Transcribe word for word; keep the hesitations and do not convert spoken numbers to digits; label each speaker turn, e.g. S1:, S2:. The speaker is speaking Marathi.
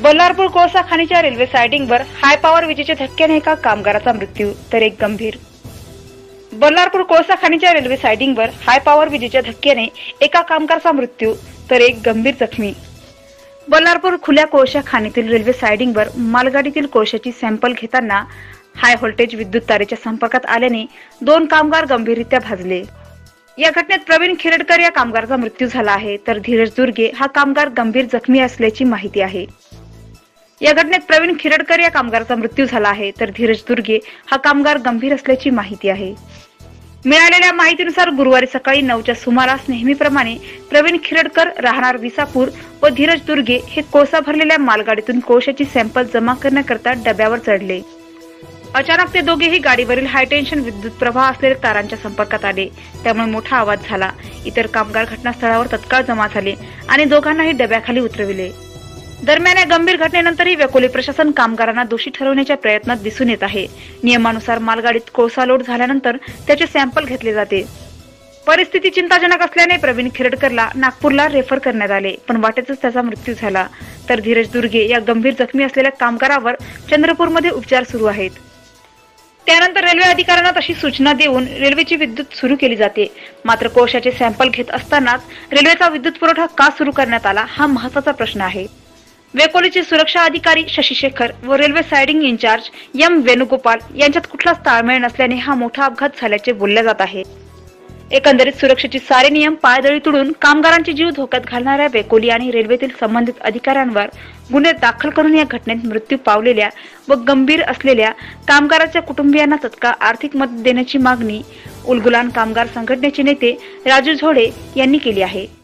S1: बल्लारपूर कोळसा खाणीच्या रेल्वे सायडिंगवर हाय पॉवर विजेच्या धक्क्याने एका कामगाराचा मृत्यू तर एक गंभीर। बल्लारपूर कोळसा खाणीच्या रेल्वे सायडिंगवर हाय पॉवर विजेच्या धक्क्याने एका कामगाराचा मृत्यू तर एक गंभीर जखमी। बल्लारपूर खुल्या कोळसा खाणीतील रेल्वे सायडिंगवर मालगाडीतील कोळशाची सॅम्पल घेताना हाय व्होल्टेज विद्युत तारेच्या संपर्कात आल्याने दोन कामगार गंभीररित्या भाजले। या घटनेत प्रवीण खिरडकर या कामगाराचा मृत्यू झाला आहे, तर धीरज दुर्गे हा कामगार गंभीर जखमी असल्याची माहिती आहे। या घटनेत प्रवीण खिरडकर या कामगाराचा मृत्यू झाला आहे, तर धीरज दुर्गे हा कामगार गंभीर असल्याची माहिती आहे। मिळालेल्या माहितीनुसार गुरुवारी सकाळी नऊच्या सुमारास नेहमीप्रमाणे प्रवीण खिरडकर राहणार विसापूर व धीरज दुर्गे हे कोळसा भरलेल्या मालगाडीतून कोळशाची सॅम्पल जमा करण्याकरता डब्यावर चढले। अचानक ते दोघेही गाडीवरील हाय टेन्शन विद्युत प्रवाह असलेल्या तारांच्या संपर्कात आले, त्यामुळे मोठा आवाज झाला। इतर कामगार घटनास्थळावर तत्काळ जमा झाले आणि दोघांनाही डब्याखाली उतरविले। दरम्यान या गंभीर घटनेनंतरही वेकोली प्रशासन कामगारांना दोषी ठरवण्याच्या प्रयत्नात दिसून येत आहे। नियमानुसार मालगाडीत कोळसा लोड झाल्यानंतर त्याचे सॅम्पल घेतले जाते। परिस्थिती चिंताजनक असल्याने प्रवीण खिरडकरला नागपूरला रेफर करण्यात आले, पण वाटेतच त्याचा मृत्यू झाला। तर धीरज दुर्गे या गंभीर जखमी असलेल्या कामगारावर चंद्रपूरमध्ये उपचार सुरू आहेत। त्यानंतर रेल्वे अधिकाऱ्यांना तशी सूचना देऊन रेल्वेची विद्युत सुरू केली जाते। मात्र कोळशाचे सॅम्पल घेत असतानाच रेल्वेचा विद्युत पुरवठा का सुरू करण्यात आला हा महत्त्वाचा प्रश्न आहे। वेकोलीचे सुरक्षा अधिकारी शशी शेखर व railway siding incharge M Venugopal यांच्यात कुठलाच ताळमेळ नसल्याने हा मोठा अपघात झाल्याचे बोलले जात आहे। एकंदरीत सुरक्षेचे सारे नियम पायदळी तुडून कामगारांचे जीव धोक्यात घालणाऱ्या वेकोली आणि रेल्वेतील संबंधित अधिकाऱ्यांवर गुन्हे दाखल करून या घटनेत मृत्यू पावलेल्या व गंभीर असलेल्या कामगारांच्या कुटुंबियांना तत्काळ आर्थिक मदत देण्याची मागणी उलगुलान कामगार संघटनेचे नेते राजू झोडे यांनी केली आहे।